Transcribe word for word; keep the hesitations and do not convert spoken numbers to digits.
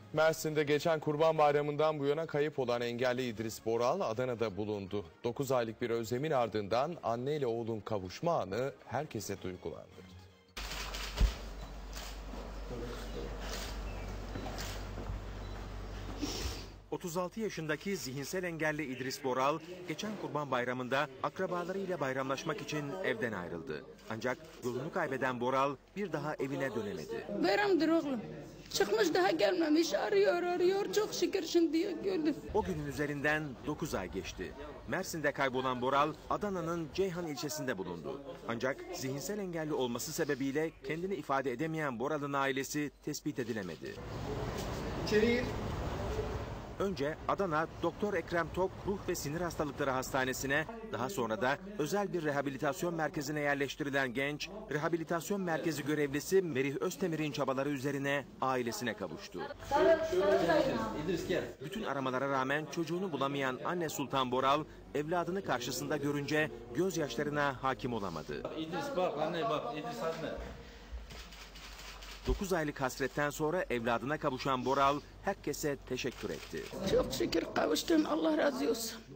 Mersin'de geçen Kurban Bayramı'ndan bu yana kayıp olan engelli İdris Boral Adana'da bulundu. dokuz aylık bir özlemin ardından anne ile oğlun kavuşma anı herkese duygulandırdı. otuz altı yaşındaki zihinsel engelli İdris Boral, geçen Kurban Bayramı'nda akrabalarıyla bayramlaşmak için evden ayrıldı. Ancak yolunu kaybeden Boral bir daha evine dönemedi. Bayramdır oğlum. Çıkmış daha gelmemiş, arıyor arıyor, çok şükür şimdi gördüm. O günün üzerinden dokuz ay geçti. Mersin'de kaybolan Boral, Adana'nın Ceyhan ilçesinde bulundu. Ancak zihinsel engelli olması sebebiyle kendini ifade edemeyen Boral'ın ailesi tespit edilemedi. İçeri gir. Önce Adana Doktor Ekrem Tok Ruh ve Sinir Hastalıkları Hastanesi'ne, daha sonra da özel bir rehabilitasyon merkezine yerleştirilen genç, rehabilitasyon merkezi görevlisi Merih Öztemir'in çabaları üzerine ailesine kavuştu. İdris gel. Bütün aramalara rağmen çocuğunu bulamayan anne Sultan Boral, evladını karşısında görünce gözyaşlarına hakim olamadı. İdris bak anne bak İdris anne. dokuz aylık hasretten sonra evladına kavuşan Boral herkese teşekkür etti. Çok şükür kavuştun, Allah razı olsun.